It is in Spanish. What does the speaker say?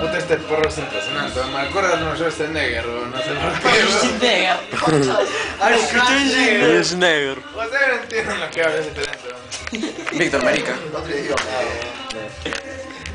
puta este porro es impresionante. Me acuerdo de un Schwarzenegger, no sé por qué. Schwarzenegger. Schwarzenegger. O sea, no entienden lo que habla ese talento. Víctor Marica. Otro idioma.